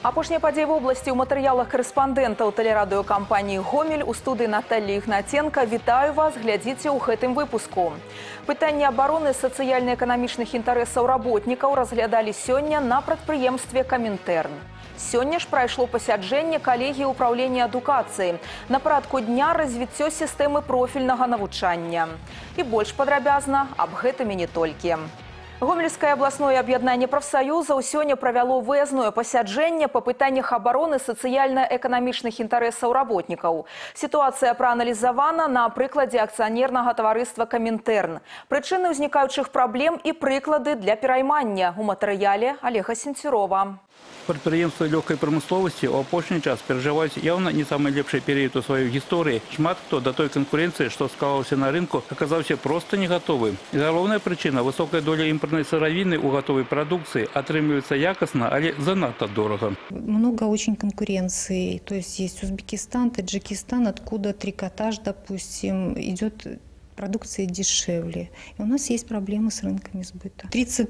Апошнія падзеі в области ў матэрыялах корэспандэнтаў тэлерадыёкампаніі «Гомель» у студыі Натальи Ігнаценка. Вітаю вас, глядзіце ў гэтым выпуску. Пытанні абароны сацыяльна-эканамічных інтарэсаў работнікаў разглядалі сёння на прадпрыемстве «Камінтэрн». Сёння ж прайшло пасяджэнне калегіі ўпраўлення адукацыі. На парадку дня развіццё сістэмы профільнага навучання. І больш падрабязна аб гэтым і не толькі. Гомельское областное объединение профсоюзов сегодня провело выездное пасяджэнне по пытаннях обороны социально-экономичных интересов работников. Ситуация проанализована на прикладе акционерного товариства «Камінтэрн». Причины возникающих проблем и приклады для пераймання у материале Олега Сенцюрова. Прадпрыемствы лёгкай прамысловасці ў апошні час перажываюць явно не самы лепшы перыяд у сваёй гісторыі. Шмат хто да той канкурэнцыі, што склалася на рынку, аказаўся проста не гатовы. І галоўная прычына – высокая доля імпартнай сыравіны ў гатовай прадукцыі атрымліваецца якасна, але занадта дорага. Много очень конкуренции. То есть Узбекистан, Таджикистан, откуда трикотаж, допустим, идет продукция дешевле. И у нас есть проблемы с рынками сбыта.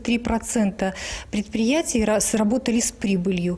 33% предприятий сработали с прибылью,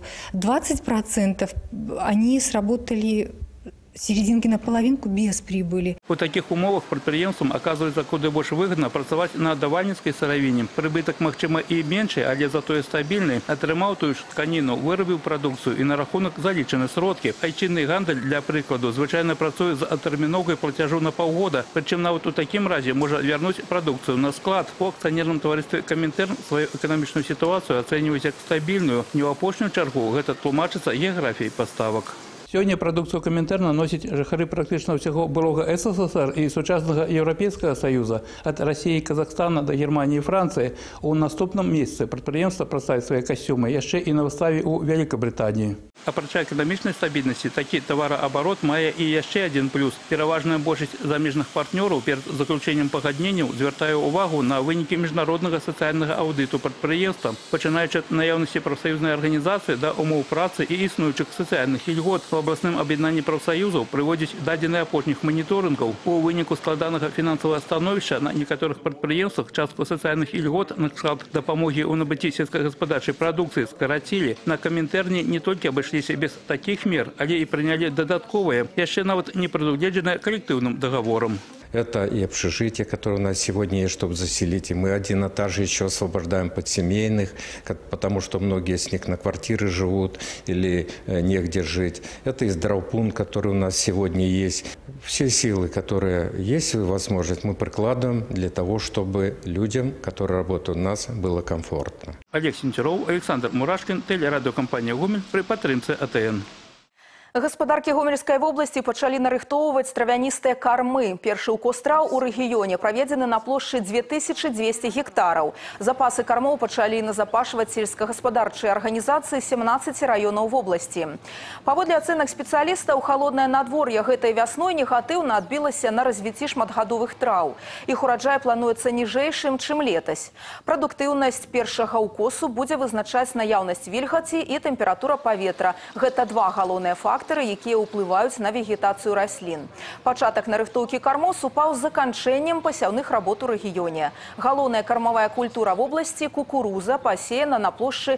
20% они сработали серединки на половинку без прибыли. У таких умовах прадпрыемствам оказывается куды больш выгодна працаваць на давальніцкай сыравіне. Прыбытак, магчыма, і меншы, але затое стабільны. Атрымаў тую ж тканіну, вырабіў прадукцыю і на рахунак залічаны сродкі. Айчынны гандаль, для прыкладу, звычайна працуе з атэрміноўкай плацяжу на паўгода. Прычым нават у такім разе можа вярнуць прадукцыю на склад. У акцыянерным таварыстве «Камінтэрн» сваю эканамічную сітуацыю ацэньваюць як стабільную. Не ў апошнюю чаргу гэта тлумачыцца геаграфіяй паставак. Сёння прадукцыю «Камінтэрна» носяць жыхары практычна ўсяго былога СССР і сучаснага Еўрапейскага Саюза, ад Расіі і Казахстана да Германіі і Францыі. У наступным месяцы прадпрыемства прадставіць свае касцюмы яшчэ і на выставе ў Вялікабрытаніі. Апрача эканамічнай стабільнасці, такі тавараабарот мае і яшчэ адзін плюс. Пераважная большасць замежных партнёраў перад заключэннем пагадненняў звяртае ўвагу на вынікі міжнароднага сацыяльнага аўдыту прадпрыемства, пачынаючы ад наяўнасці прафсаюзнай арганізацыі да умоў працы і існуючых сацыяльных ільгот. В областным объединении профсоюзов приводить данные апошніх мониторингов. У выніку складанага финансового становища на некоторых предприятиях частку социальных ильгот, на кшталт дапамогі ў набыцці сельскохаспадарчай продукции скоротили. На «Камінтэрне» не только обошлись без таких мер, але и приняли додатковые, яшчэ нават не предугледженные коллективным договором. Это и общежитие, которое у нас сегодня есть, чтобы заселить. И мы один этаж еще освобождаем подсемейных, потому что многие с них на квартиры живут или негде жить. Это и здравпункт, который у нас сегодня есть. Все силы, которые есть возможность, мы прикладываем для того, чтобы людям, которые работают у нас, было комфортно. Олег Сенцюров, Александр Мурашкин, телерадиокомпания «Гомель» при падтрымцы АТН. Гаспадаркі Гомельскай вобласці пачалі нарыхтоўваць травяністыя кармы. Першы ўкос траў у рэгіёне праведзены на плошчы 2200 гектараў. Запасы кармоў пачалі назапашваць сельскагаспадарчыя арганізацыі 17 раёнаў вобласці. Паводле ацэнак спецыялістаў, халоднае надвор'е гэтай вясной негатыўна адбілася на развіцці шматгадовых траў. Іх ураджай плануецца ніжэйшым, чым летась. Прадуктыўнасць першага ўкосу будзе вызначаць наяўнасць вільгаці і тэмпература паветра. Гэта два галоўныя фактары, якія ўплываюць на вегетацыю раслін. Пачатак нарыхтоўкі кармоў супаў з заканчэннем пасяўных работ у рэгіёне. Галоўная кармавая культура в области – кукуруза, пасеяна на плошчы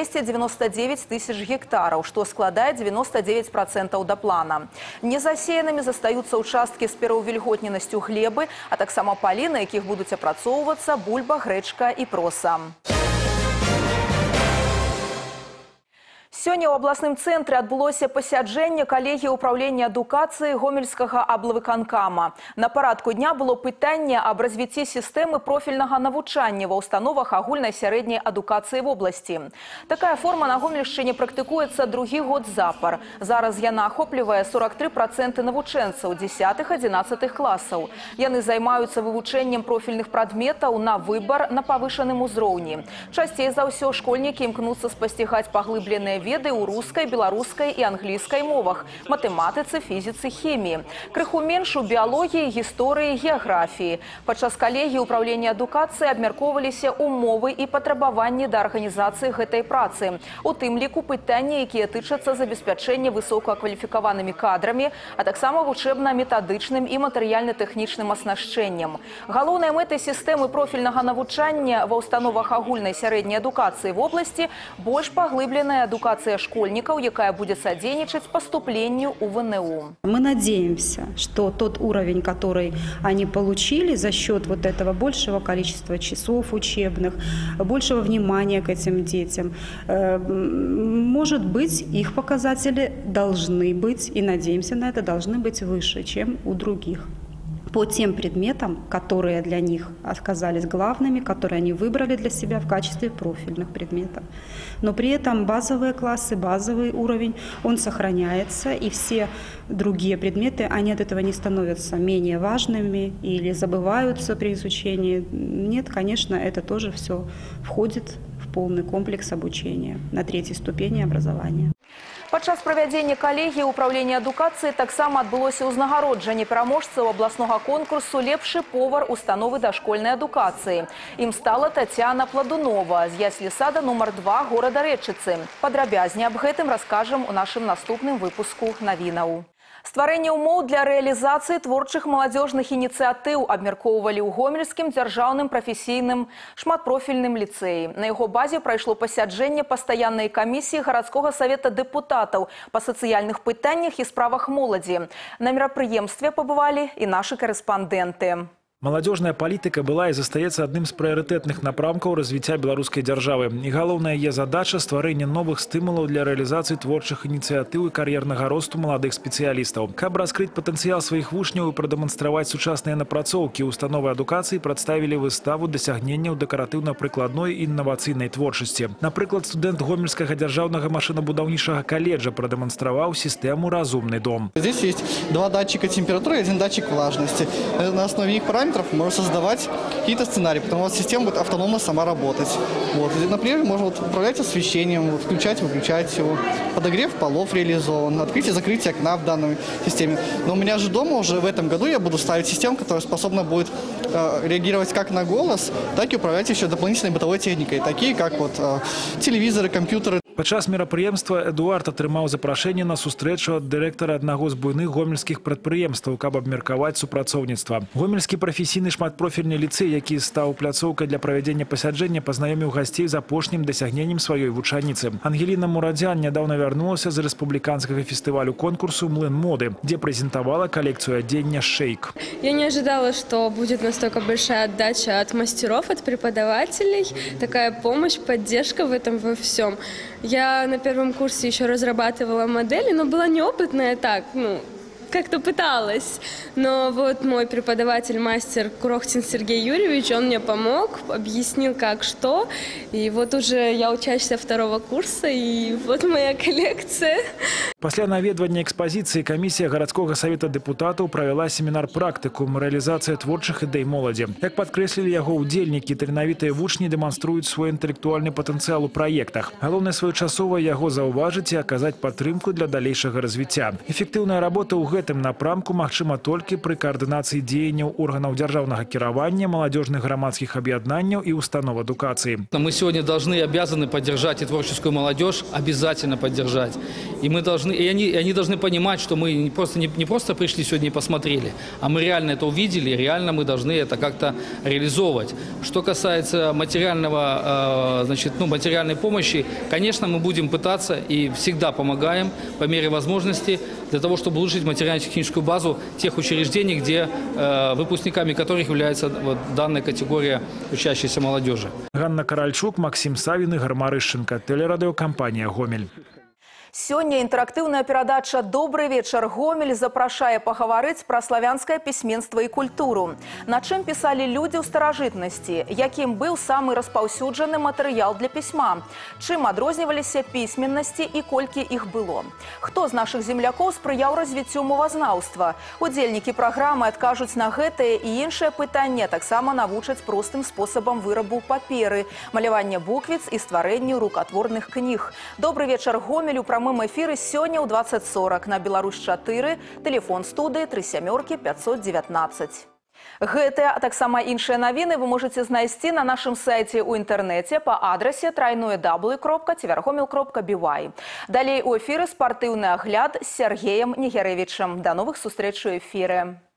299 тысяч гектараў, што складае 99% да плана. Незасеянымі застаюцца ўчасткі з пераўвільготненасцю глебы, а таксама палі, на якіх будуць апрацоўвацца бульба, грэчка і проса. Сёння ў абласным цэнтры адбылося пасяджэнне калегіі ўпраўлення адукацыі Гомельскага аблвыканкама. На парадку дня было пытанне аб развіцці сістэмы профільнага навучання ва ўстановах агульнай сярэдняй адукацыі в обласці. Такая форма на Гомельшчыне практыкуецца другі год запар. Зараз яна ахоплівае 43% навучэнцаў 10-11 класаў. Яны займаюцца вывучэннем профільных прадметаў на выбар на павышаным узроўні. Часцей за ўсё школьнікі імкнуцца спасцігаць паглыбленыя веды ў рускай, беларускай і англійскай мовах, матэматыцы, фізіцы, хіміі. Крыху менш у біялогіі, гісторыі, геаграфіі. Падчас калегіі ўпраўлення адукацыі абмяркоўваліся умовы і патрабаванні да арганізацыі гэтай працы. У тым ліку пытанні, якія тычацца забеспячэння высокакваліфікаванымі кадрамі, а таксама вучэбна-метадычным і матэрыяльна-тэхнічным аснашчэннем. Галоўнай мэтай сістэмы профільнага навучання ва ўстановах агульнай сярэдняй адукацыі в обласці больш паглыбленая адукацыя адукация школьников, якая будет содействовать поступлению у ВНУ. Мы надеемся, что тот уровень, который они получили за счет вот этого большего количества часов учебных, большего внимания к этим детям, может быть, их показатели должны быть, и надеемся на это, должны быть выше, чем у других. По тем предметам, которые для них оказались главными, которые они выбрали для себя в качестве профильных предметов. Но при этом базовые классы, базовый уровень, он сохраняется, и все другие предметы, они от этого не становятся менее важными или забываются при изучении. Нет, конечно, это тоже все входит в полный комплекс обучения на 3-й ступени образования. Падчас правядзення калегіі ўправлення адукацыі таксама адбылося ўзнагароджанне пераможцаў абласнога конкурсу «Лепшы повар установы дашкольнай адукацыі». Ім стала Татьяна Пладунова з яслі-сада нумар 2 горада Рэчыцы. Падрабязней аб гэтым раскажам у нашым наступным выпуску навінаў. Стварэнне ўмоў для рэалізацыі творчых маладзёжных ініцыятыў абмяркоўвалі ў Гомельскім дзяржаўным прафесійным шматпрофільным ліцэі. На яго базе прайшло пасяджэнне пастаяннай камісіі гарадскога савета дэпутатаў па сацыяльных пытаннях і справах моладзі. На мерапрыемстве пабывалі і нашы корэспандэнты. Молодежная политика была и застаецца одним из приоритетных напрамкаў развития белорусской державы. И главная ее задача – створение новых стимулов для реализации творчых инициатив и карьерного росту молодых специалистов. Каб раскрыть потенциал своих вучняў и продемонстрировать сучасныя напрацоўкі, установы адукацыі представили выставу досягненняў дэкаратыўна-прыкладной и инновацыйнай творчасці. Например, студент Гомельского державного машинобудаўнічага колледжа продемонстрировал систему «Разумный дом». Здесь есть 2 датчика температуры и 1 датчик влажности. На основе их параметров можно создавать какие-то сценарии, потому что система будет автономно сама работать. Вот. Например, можно управлять освещением, включать, выключать его. Подогрев полов реализован, открытие и закрытие окна в данной системе. Но у меня же дома уже в этом году я буду ставить систему, которая способна будет реагировать как на голос, так и управлять еще дополнительной бытовой техникой, такие как вот телевизоры, компьютеры. Падчас мерапрыемства Эдуард атрымаў запрашэнне на сустрэчу ад дырэктара аднаго з буйных гомельскіх прадпрыемстваў, каб абмеркаваць супрацоўніцтва. Гомельскі прафесійны шматпрофільны ліцэй, які стаў пляцоўкай для правядзення пасяджэння, пазнаёміў гасцей з апошнім дасягненнем сваёй вучаніцы. Ангеліна Мурадзян нядаўна вярнулася з рэспубліканскага фестывалю конкурсу «Млын моды», где презентовала коллекцию одеяния «Шейк». Я не ожидала, что будет настолько большая отдача от мастеров, от преподавателей, такая помощь, поддержка в этом во всем. Я на первом курсе еще разрабатывала модели, но была неопытная так, как-то пыталась. Но вот мой преподаватель, мастер Курохтин Сергей Юрьевич, он мне помог, объяснил, как, что. И вот уже я учащаяся 2-го курса, и вот моя коллекция. Пасля наведвання экспозиции комиссия городского совета депутатов провела семинар-практикум «Реализация творчих идей молоді». Как подкреслили его удельники, таленавітыя вучні демонструют свой интеллектуальный потенциал у проектах. Главное своечасова его зауважить и оказать подтримку для дальнейшего развития. Эффективная работа у гэтым напрамку магчыма только при координации дзеянняў органов державного кіравання, молодежных громадских объединений и установ адукации. Мы сегодня должны и обязаны поддержать и творческую молодежь, обязательно поддержать. И мы должны, и они должны понимать, что мы не просто пришли сегодня и посмотрели, а мы реально это увидели, и реально мы должны это как-то реализовывать. Что касается материального, материальной помощи, конечно, мы будем пытаться и всегда помогаем по мере возможности для того, чтобы улучшить материально-техническую базу тех учреждений, где выпускниками которых является данная категория учащейся молодежи. Ганна Каральчук, Максим Савин, Игорь Марышченко, телерадиокомпания «Гомель». Сёння інтэрактыўная перадача «Добрый вечер, Гомель» запрашае пагаварыць пра славянскае пісьменства і культуру. На чым пісалі людзі ў старажытнасці? Якім быў самы распаўсюджаны матэрыял для пісьма? Чым адрозніваліся пісьменнасці і колькі іх было? Хто з нашых землякоў спрыяў развіццю мовазнаўства? Удзельнікі праграмы адкажуць на гэтае і іншыя пытанні, таксама навучаць простым спосабам вырабу паперы, малявання буквіц і стварэнню рукатворных кніг. «Добрый вечер, Гомель» у прамым эфіры сёння ў 20:40 на Беларусь-4, тэлефон студыі 37 519. Гэтыя, а таксама іншыя навіны вы можаце знайсці на нашым сайце ў інтэрнэце па адрасе www.tvrgomel.by. Далей у эфіры спартыўны агляд з Сергеем Нігярэвічам. Да новых сустрэч у эфіры.